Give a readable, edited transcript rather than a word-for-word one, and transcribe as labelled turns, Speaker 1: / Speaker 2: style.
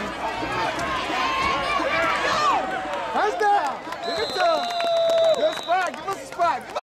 Speaker 1: Touchdown! Give it to him. Good spot. Give us a spot.